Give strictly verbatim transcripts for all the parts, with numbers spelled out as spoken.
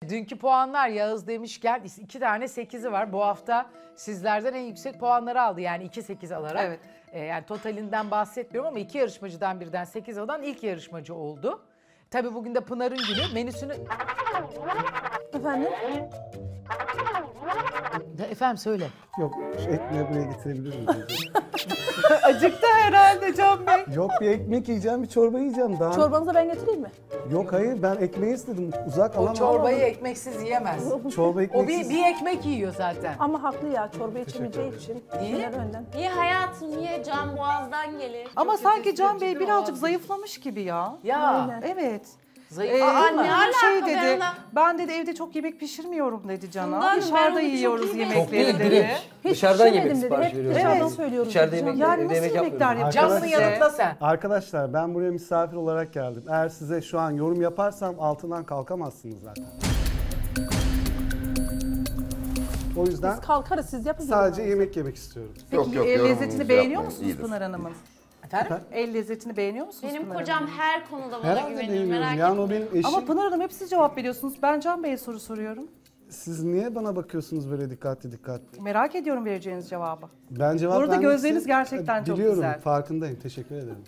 Dünkü puanlar Yağız demişken iki tane sekizi var. Bu hafta sizlerden en yüksek puanları aldı. Yani iki sekiz alarak. Evet. Ee, yani totalinden bahsetmiyorum ama iki yarışmacıdan birden sekiz alan ilk yarışmacı oldu. Tabii bugün de Pınar'ın günü. Menüsünü... Efendim? Efendim söyle. Yok, şu ekmeği buraya getirebilir miyim? Acıktı herhalde Can Bey. Yok, bir ekmek yiyeceğim, bir çorba yiyeceğim daha. Çorbanızı ben getireyim mi? Yok hayır, ben ekmeği istedim. Uzak O alamam. çorbayı ekmeksiz yiyemez. Çorba O ekmeksiz. bir, bir ekmek yiyor zaten. Ama haklı ya, çorba içemeyeceği için. Niye? Önden. Ye hayatım ye, can boğazdan gelir. Ama sanki Can Bey ciddi birazcık olan. zayıflamış gibi ya. Ya. Aynen. Evet. Zayıf. Ee, Aa, bugün ne alaka şey be dedi, ana? ben dedi evde çok yemek pişirmiyorum dedi Can'a. Bundan ben Dışarıda onu çok yiyoruz iyi yemekleri Çok değil, dedi. direkt. Hiç Dışarıdan pişiremedim yemek dedi. sipariş Hep veriyoruz. dışarıdan Evet. söylüyoruz. İçeride dedi yemek- Can. Yani Evde nasıl yemek yemekler yapmıyoruz. yapacağız Canını size? yanıtla sen. Arkadaşlar ben buraya misafir olarak geldim. Eğer size şu an yorum yaparsam altından kalkamazsınız zaten. O yüzden Biz kalkarız, siz yapın. sadece yemek yemek istiyorum. Peki Yok, yok, el yorumunuzu lezzetini beğeniyor yapmayın, musunuz iyidir. Pınar Hanım'ın? Efendim? El lezzetini beğeniyor musunuz Benim Pınar kocam Hanım? her konuda bana Herhalde güvenir, beğeniyorum. merak Yani o etmeyin. benim eşim. Ama Pınar Hanım hep siz cevap veriyorsunuz. Ben Can Bey'e soru soruyorum. Siz niye bana bakıyorsunuz böyle dikkatli dikkatli? Merak ediyorum vereceğiniz cevabı. Ben cevap Bu arada vermek gözleriniz için- gerçekten çok Biliyorum, güzel. farkındayım. Teşekkür ederim.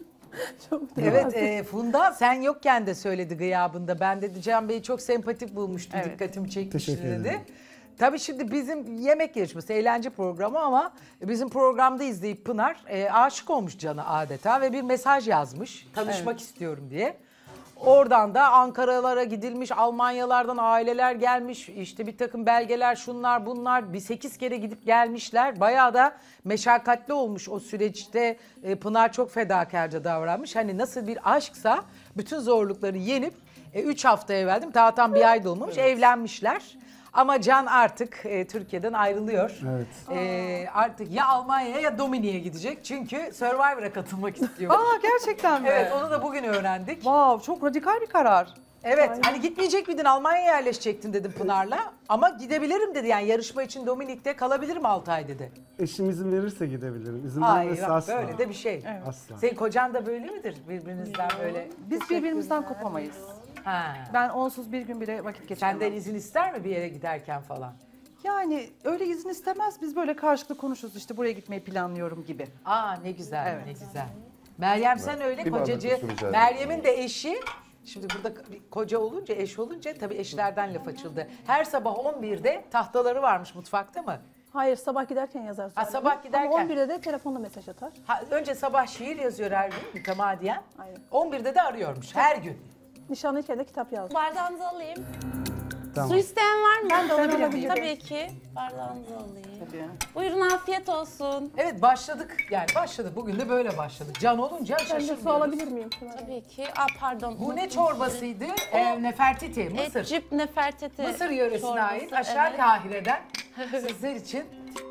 Evet e, Funda sen yokken de söyledi gıyabında. Ben dedi Can Bey'i çok sempatik bulmuştum. Evet. Dikkatimi çekmişti Teşekkür dedi. ederim. Tabii şimdi bizim yemek yarışması, eğlence programı ama bizim programda izleyip Pınar e, aşık olmuş Can'a adeta ve bir mesaj yazmış. Tanışmak istiyorum diye. Oradan da Ankara'lara gidilmiş, Almanyalardan aileler gelmiş, işte bir takım belgeler, şunlar bunlar, bir sekiz kere gidip gelmişler. Bayağı da meşakkatli olmuş o süreçte. E, Pınar çok fedakarca davranmış. Hani nasıl bir aşksa bütün zorlukları yenip e, üç hafta evvel, değil mi? Daha tam bir ay da olmamış, evlenmişler. Ama Can artık e, Türkiye'den ayrılıyor. Evet. E, artık ya Almanya'ya ya Domini'ye gidecek. Çünkü Survivor'a katılmak istiyor. Aa gerçekten mi? Evet, onu da bugün öğrendik. Wow, çok radikal bir karar. Evet, hani gitmeyecek miydin, Almanya'ya yerleşecektin dedim Pınar'la. Ama gidebilirim dedi, yani yarışma için Dominik'te kalabilirim altı ay dedi. Eşim izin verirse gidebilirim. İzin Ay vermezse bak, asla. böyle de bir şey. Asla. Senin kocan da böyle midir birbirinizden böyle? Biz birbirimizden kopamayız. Ha. Ben onsuz bir gün bile vakit geçiremem. Senden izin ister mi bir yere giderken falan? Yani öyle izin istemez. Biz böyle karşılıklı konuşuruz işte buraya gitmeyi planlıyorum gibi. Aa ne güzel, Evet. ne güzel. Meryem sen öyle Bir bardak kocacı. su rica ederim. Meryem'in de eşi, şimdi burada bir koca olunca, eş olunca tabii eşlerden laf açıldı. Her sabah on birde tahtaları varmış mutfakta mı? Hayır, sabah giderken yazar. Ha, sabah Ama giderken. on birde de telefonla mesaj atar. Ha, önce sabah şiir yazıyor her gün mütemadiyen. Aynen. on birde de arıyormuş her gün. Nişanlıyken de kitap yazdı. Bardağınızı alayım. Tamam. Su isteyen var mı? Ben de alabilir miyim? Tabii ki. Bardağınızı alayım. Tabii. Buyurun afiyet olsun. Evet başladık, yani başladık. Bugün de böyle başladık. Can olunca Ben de su şaşırmıyoruz. alabilir miyim? Tabii ki. Aa pardon. Bu ne çorbasıydı? Ee, Nefertiti, Mısır. Etcip Nefertiti. Mısır yöresine çorbası, ait, aşağı evet. Kahire'den sizler için.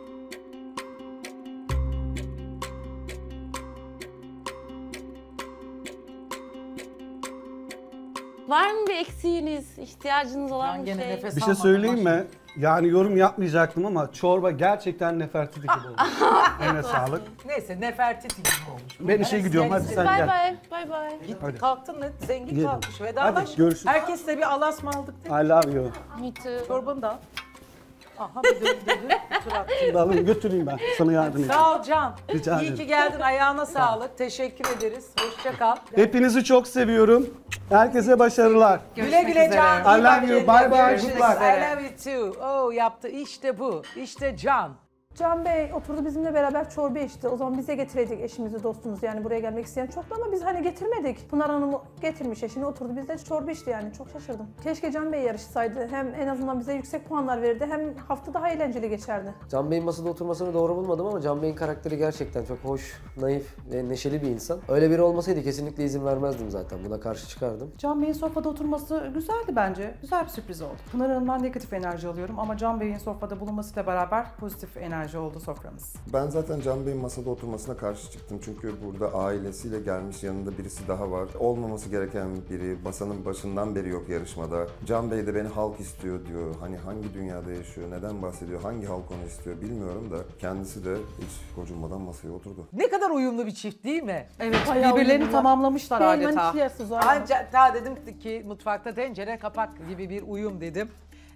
Var mı bir eksiğiniz, ihtiyacınız olan Ben bir gene şey? nefes Bir şey almadım, söyleyeyim maşallah. mi? Yani yorum yapmayacaktım ama çorba gerçekten Nefertiti gibi oldu. Eline sağlık. Neyse Nefertiti gibi olmuş. Ben işe gidiyorum, hadi sen Bay gel. bay, bay bay. Hadi. Kalktın mı? Zengin Yedim. kalkmış. Vedalaş. Hadi, görüşürüz. Herkesle bir alasma aldık değil mi? I love you. Me too. Çorbanı da al. Aha bir döndürdü. Tur attı. Şimdi alayım götüreyim ben. Sana yardım edeyim. Sağ ol Can. Rica İyi ederim. ki geldin. Ayağına sağlık. Teşekkür ederiz. Hoşça kal. Hepinizi çok seviyorum. Herkese başarılar. Güle güle Can. I İyi bak love you. kendine. Bye bye. Görüşürüz. Good luck. I love you too. Oh yaptı. İşte bu. İşte Can. Can Bey oturdu bizimle beraber çorba içti. O zaman bize getireydik eşimizi, dostumuzu, yani buraya gelmek isteyen çoktu ama biz hani getirmedik. Pınar Hanım getirmiş eşini, oturdu bizde çorba içti, yani çok şaşırdım. Keşke Can Bey yarışsaydı. Hem en azından bize yüksek puanlar verirdi, hem hafta daha eğlenceli geçerdi. Can Bey'in masada oturmasını doğru bulmadım ama Can Bey'in karakteri gerçekten çok hoş, naif ve neşeli bir insan. Öyle biri olmasaydı kesinlikle izin vermezdim zaten. Buna karşı çıkardım. Can Bey'in sofrada oturması güzeldi bence. Güzel bir sürpriz oldu. Pınar Hanım'dan negatif enerji alıyorum ama Can Bey'in sofrada bulunmasıyla beraber pozitif enerji oldu soframız. Ben zaten Can Bey'in masada oturmasına karşı çıktım çünkü burada ailesiyle gelmiş, yanında birisi daha var. Olmaması gereken biri, masanın başından beri yok yarışmada. Can Bey de beni halk istiyor diyor. Hani hangi dünyada yaşıyor, neden bahsediyor, hangi halk onu istiyor bilmiyorum da kendisi de hiç gocunmadan masaya oturdu. Ne kadar uyumlu bir çift değil mi? Evet, Bayağı birbirlerini uyumlular. tamamlamışlar Benim adeta. hani ciğersiz var. Ancak daha dedim ki mutfakta tencere kapak gibi bir uyum dedim.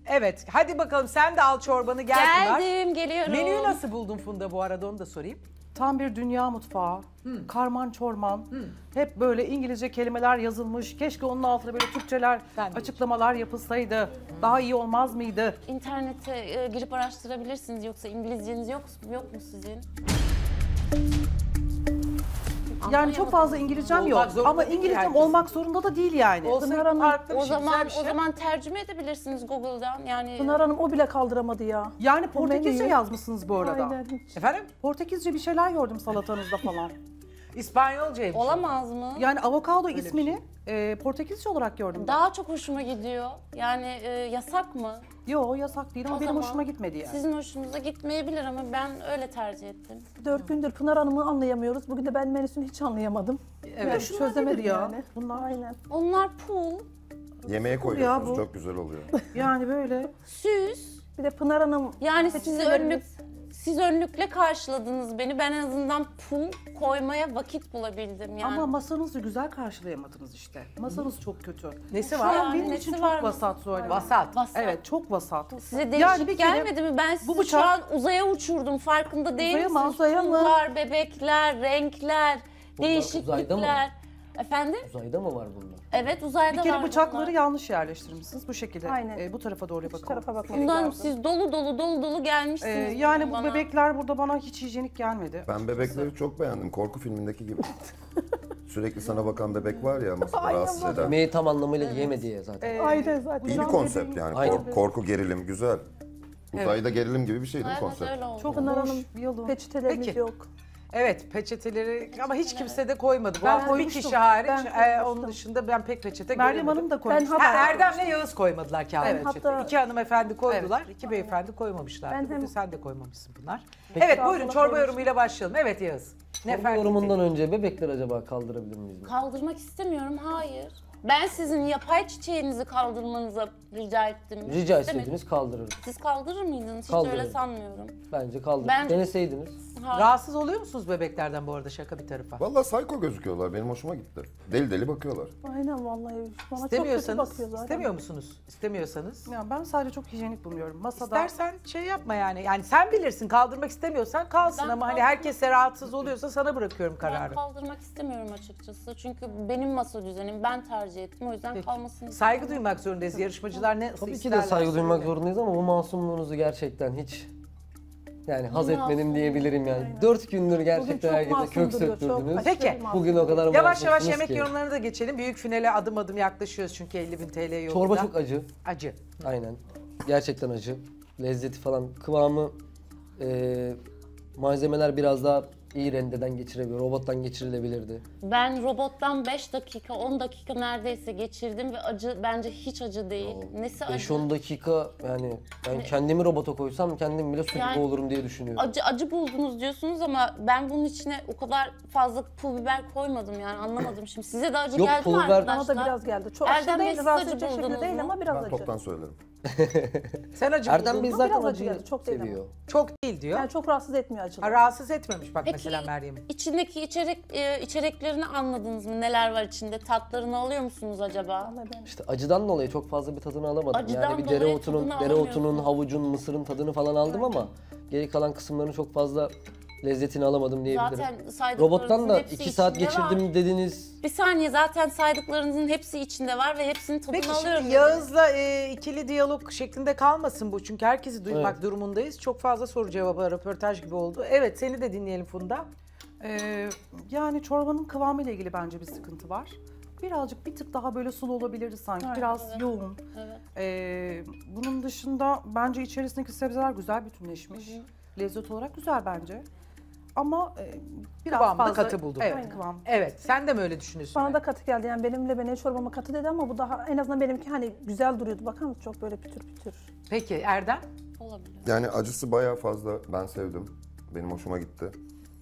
Evet, hadi bakalım sen de al çorbanı gel Pınar. Geldim, geliyorum. Menüyü nasıl buldun Funda bu arada onu da sorayım. Tam bir dünya mutfağı. Karman çorman. Hep böyle İngilizce kelimeler yazılmış. Keşke onun altına böyle Türkçeler, Ben de açıklamalar yapılsaydı. Daha iyi olmaz mıydı? İnternete e, girip araştırabilirsiniz, yoksa İngilizceniz yok, yok mu sizin? Yani çok fazla İngilizcem Olmak yok. zorunda Ama değil İngilizcem herkesin. olmak zorunda da değil yani. Olsa Pınar Hanım, farklı bir O şey, güzel zaman bir şey. o zaman tercüme edebilirsiniz Google'dan. Yani Pınar Hanım o bile kaldıramadı ya. Yani Portekizce menüyü- yazmışsınız bu arada. Aynen hiç. Efendim? Portekizce bir şeyler gördüm salatanızda falan. İspanyolcaymış. olamaz mı? Yani avokado şey. ismini e, Portekizce olarak gördüm. ben. Daha çok hoşuma gidiyor. Yani e, yasak mı? Yo yasak değil ama O benim zaman hoşuma gitmedi yani. Sizin hoşunuza gitmeyebilir ama ben öyle tercih ettim. Dört gündür Pınar Hanım'ı anlayamıyoruz. Bugün de ben menüsünü hiç anlayamadım. Evet. Yani Şunlar çözemedim nedir ya? yani. Bunlar Aynen. Onlar pul, Yemeğe bu. koyuyorsunuz çok güzel oluyor. yani böyle. süs. Bir de Pınar Hanım Yani siz seçimlerimiz- önlük siz önlükle karşıladınız beni. Ben en azından pul koymaya vakit bulabildim yani. Ama masanızı güzel karşılayamadınız işte. Masanız çok kötü. Nesi Şu var? an- Benim nesi için çok var mı? vasat Zuhal Hanım. Vasat. Vasat. Evet çok vasat. Size değişik Yani bir kere gelmedi mi? Ben sizi bu şu bıçak- an uzaya uçurdum. Farkında değil Uzaya mı? misiniz? Uzaya mı? Pullar, bebekler, renkler, Bunlar uzayda mı? değişiklikler. Efendim? Uzayda mı var bunlar? Evet, uzayda Bir kere var bıçakları bunlar. yanlış yerleştirmişsiniz bu şekilde. Aynen. e, bu tarafa doğru Şu bakın. tarafa bakmak Bundan lazım. siz dolu dolu dolu dolu Ee, gelmişsiniz. yani bu bana. bebekler burada bana hiç hijyenik gelmedi. Ben bebekleri çok beğendim. Korku filmindeki gibi. Sürekli sana bakan bebek var ya masada rahatsız eden. Yemeği tam anlamıyla yiyemedi ya zaten. Ee, Aynen zaten. İyi bir konsept yani. Aynen. Kork- korku, gerilim güzel. Uzayda gerilim gibi bir şey değil mi Evet, konsept? öyle oldu. Çok Pınar hoş, Hanım yalın. peçetelerimiz Peki. yok. Evet peçeteleri ama hiç kimse de koymadı. Bu Ben hafta bir koymuştum. kişi hariç Ben e, koymuştum. onun dışında ben pek peçete Meryem göremedim. Hanım da koymuş. Ben Ha, hatta- Erdem'le Yağız koymadılar kağıt Evet. peçete. Hatta- İki hanımefendi koydular, iki beyefendi koymamışlar. Ben Bugün hem- sen de koymamışsın Pınar. Peki. Evet Daha buyurun sonra çorba koymuştum. yorumuyla başlayalım. Evet Yağız. Ne Çorba fark yorumundan etti? önce bebekler acaba kaldırabilir miyiz? Kaldırmak istemiyorum, hayır. Ben sizin yapay çiçeğinizi kaldırmanıza rica ettim. Rica İstemedim. etseydiniz kaldırırım. Siz kaldırır mıydınız? Hiç Kaldırırım. öyle sanmıyorum. Bence kaldırın. Ben- Deneseydiniz. Hayır. Rahatsız oluyor musunuz bebeklerden bu arada şaka bir tarafa? Vallahi psycho gözüküyorlar. Benim hoşuma gitti. Deli deli bakıyorlar. Aynen vallahi. Bana çok kötü İstemiyorsanız, bakıyor zaten. istemiyor musunuz? İstemiyorsanız. Ya ben sadece çok hijyenik buluyorum. Masada İstersen şey yapma yani. Yani sen bilirsin kaldırmak istemiyorsan kalsın Ben ama hani kalkmak- herkes de rahatsız oluyorsa sana bırakıyorum Ben kararı. kaldırmak istemiyorum açıkçası. Çünkü benim masa düzenim, ben tercih ettim. O yüzden Peki. kalmasını Saygı duymak zorundayız. Yarışmacılar ne Tabii ki de isterlerse saygı duymak öyle. zorundayız ama bu masumluğunuzu gerçekten hiç yani haz Masum. etmedim diyebilirim yani. Aynen. Dört gündür Bugün gerçekten çok herkese kök masum duruyor, çok söktürdünüz. aşırı Peki. masum. Bugün o kadar Yavaş yavaş masumsunuz yemek ki. yorumlarına da geçelim. Büyük finale adım adım yaklaşıyoruz çünkü elli bin T L yolunda. Çorba çok acı. acı. Aynen. Gerçekten acı. Lezzeti falan, kıvamı, eee, malzemeler biraz daha iyi rendeden geçirebiliyor. Robottan geçirilebilirdi. Ben robottan beş dakika, on dakika neredeyse geçirdim ve acı bence hiç acı değil. Nesi acı? beş on dakika yani ben kendimi robota koysam kendim bile su gibi Yani- olurum diye düşünüyorum. Acı acı buldunuz diyorsunuz ama ben bunun içine o kadar fazla pul biber koymadım yani anlamadım şimdi. Size de acı Yok, geldi pul mi biber- arkadaşlar? Bana da biraz geldi. Çok Erdem aşırı Bey, değil, siz rahatsız acı edecek şekilde buldunuz değil mu? ama biraz Ben acı. toptan söylerim. Sen acı Erdem buldun Bey mu? zaten Biraz acı acıyı geldi, çok değil ama. seviyor. Çok değil diyor. Yani çok rahatsız etmiyor acılar. Ha, rahatsız etmemiş bak Peki mesela Meryem'i. içindeki içerik e, içeriklerini anladınız mı? Neler var içinde? Tatlarını alıyor musunuz acaba? Vallahi ben- İşte acıdan dolayı çok fazla bir tadını alamadım. Acıdan yani bir dolayı dereotunun, tadını dereotunun, alamıyorsun. havucun, mısırın tadını falan aldım ama geri kalan kısımlarını çok fazla lezzetini alamadım diyebilirim. Zaten saydıklarınızın Robottan da hepsi iki saat içinde geçirdim var. dediniz. Bir saniye, zaten saydıklarınızın hepsi içinde var ve hepsinin tadını Peki alıyorum. şimdi Yağız'la e, ikili diyalog şeklinde kalmasın bu. Çünkü herkesi duymak Evet. durumundayız. Çok fazla soru cevabı, röportaj gibi oldu. Evet seni de dinleyelim Funda. Ee, yani çorbanın kıvamıyla ilgili bence bir sıkıntı var. Birazcık bir tık daha böyle sulu olabilirdi sanki. Evet, Biraz evet. yoğun. Evet. Ee, bunun dışında bence içerisindeki sebzeler güzel bütünleşmiş. Lezzet olarak güzel bence. Ama e, biraz Kıvamında fazla katı buldum. Evet, Aynen. kıvam. Evet sen de mi öyle düşünüyorsun? Bana da katı geldi yani benimle benim çorbama katı dedi ama bu daha en azından benimki hani güzel duruyordu. Bakar mısın çok böyle pütür pütür. Peki Erdem? Olabilir. Yani acısı bayağı fazla. Ben sevdim. Benim hoşuma gitti.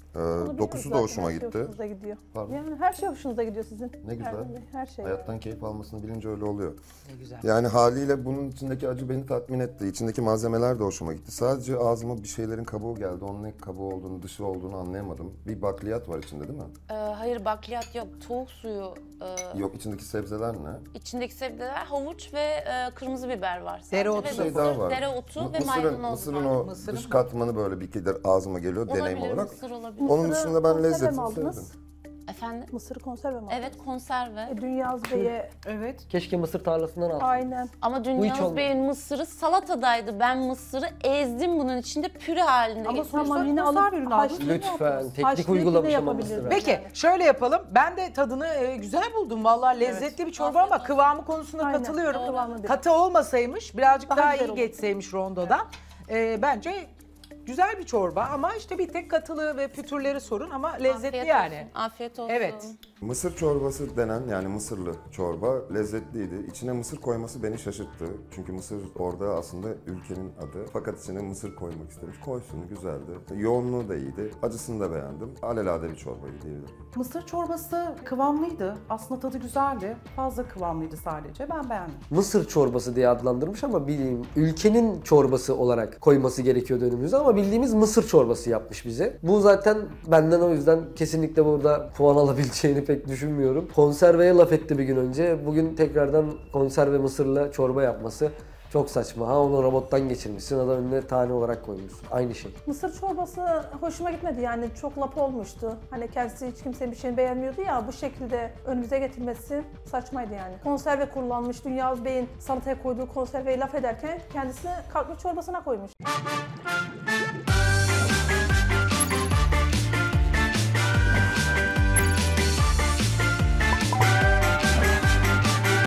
Ee, Onu biliyoruz dokusu da zaten, hoşuma her şey gitti. hoşunuza gidiyor. Pardon? Yani her şey hoşunuza gidiyor sizin. Ne güzel. Erdem Bey, her şey. Hayattan keyif almasını bilince öyle oluyor. Ne güzel. Yani haliyle bunun içindeki acı beni tatmin etti. İçindeki malzemeler de hoşuma gitti. Sadece ağzıma bir şeylerin kabuğu geldi. Onun ne kabuğu olduğunu, dışı olduğunu anlayamadım. Bir bakliyat var içinde değil mi? Ee, hayır bakliyat yok. Tavuk suyu. E, Yok, içindeki sebzeler ne? içindeki sebzeler havuç ve e, kırmızı biber var sadece. Dereotu ve da Bir şey mısır, daha var. Dereotu Mı- ve mısırın, maydanoz mısırın var. o Mısırın dış mı? katmanı böyle bir ikidir ağzıma geliyor deneyim Olabilir, olarak. mısır olabilir. Onun Mısırı dışında ben konserve mi lezzetini aldınız? sevdim. Efendim? Mısır konserve mi aldınız? Evet konserve. E, Dünyaz Bey'e Evet. Keşke mısır tarlasından alsaydım. aynen. Ama hiç Dünyaz olmadı. Bey'in mısırı salatadaydı. Ben mısırı ezdim bunun içinde püre halinde. Ama getirdim. sonra Tamam yine konserve alıp ürünü aldınız. haşlayıp Lütfen, yapıyoruz. teknik Haşlayıp uygulamış yine ama yapabiliriz. mısırı. Peki şöyle yapalım. Ben de tadını e, güzel buldum. Vallahi lezzetli bir çorba ama kıvamı konusunda Aynen, katılıyorum. kıvamı değil. Katı olmasaymış, birazcık daha, Daha güzel iyi olurdu. geçseymiş rondodan. e, bence güzel bir çorba ama işte bir tek katılığı ve pütürleri sorun ama lezzetli Afiyet yani. olsun, Afiyet olsun. Evet. Mısır çorbası denen yani mısırlı çorba lezzetliydi. İçine mısır koyması beni şaşırttı. Çünkü mısır orada aslında ülkenin adı. Fakat içine mısır koymak istemiş. Koysun, güzeldi. Yoğunluğu da iyiydi. Acısını da beğendim. Alelade bir çorbaydı diyebilirim. Mısır çorbası kıvamlıydı. Aslında tadı güzeldi. Fazla kıvamlıydı sadece. Ben beğendim. Mısır çorbası diye adlandırmış ama bildiğim ülkenin çorbası olarak koyması gerekiyordu önümüze ama bildiğimiz mısır çorbası yapmış bize. Bu zaten benden o yüzden kesinlikle burada puan alabileceğini pek düşünmüyorum. Konserveye laf etti bir gün önce. Bugün tekrardan konserve mısırla çorba yapması çok saçma. Ha onu robottan geçirmişsin, adam önüne tane olarak koymuşsun. Aynı şey. Mısır çorbası hoşuma gitmedi yani çok lap olmuştu. Hani kendisi hiç kimsenin bir şeyini beğenmiyordu ya bu şekilde önümüze getirmesi saçmaydı yani. Konserve kullanmış, Dünyaz Bey'in salataya koyduğu konserveyi laf ederken kendisi kalkmış çorbasına koymuş.